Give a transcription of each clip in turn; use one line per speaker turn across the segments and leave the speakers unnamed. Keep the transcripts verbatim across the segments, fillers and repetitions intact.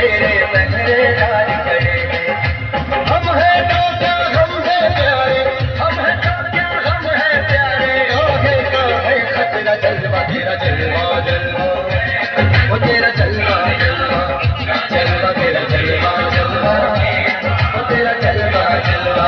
तेरे पहरेदार खड़े हैं। हम हैं तो क्या हम हैं प्यारे, हम हैं तो क्या हम हैं प्यारे, आगे का है खतरा, जलवा तेरा जलवा जलवा, वो तेरा जलवा जलवा जलवा, तेरा जलवा जलवा, वो तेरा जलवा जलवा।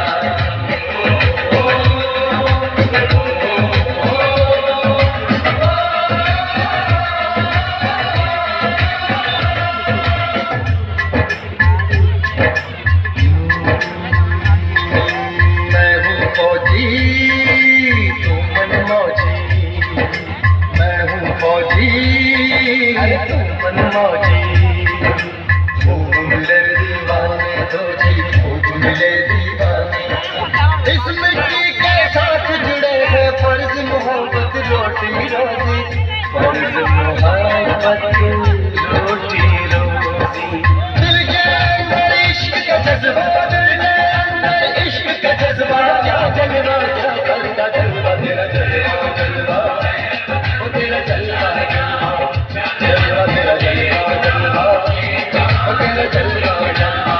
अरे तू मन मौजी, खूब मिले दीवाने दो जी, खूब मिले दीवाने। इस मिट्टी के साथ जुड़े हैं फर्ज मोहब्बत रोटी रोजी, फर्ज मोहब्बत रोटी रोजी। दिल के अंदर इश्क का जज्बा, दिल के अंदर इश्क का जज्बा, क्या जलवा क्या करता जलवा, तेरा जलवा जलवा, वो तेरा जलवा जलवा, जलवा तेरा जलवा जलवा, वो तेरा जलवा जलवा।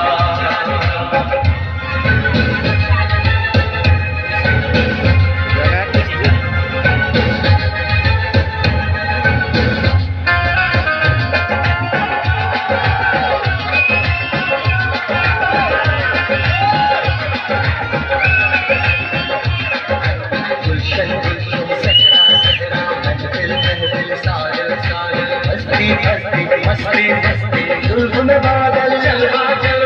गुलशन गुलशन सहरा सहरा, महफिल महफिल साहिल साहिल, मस्ती मस्ती मस्ती मस्ती, जुल्फ में बादल जलवा जलवा।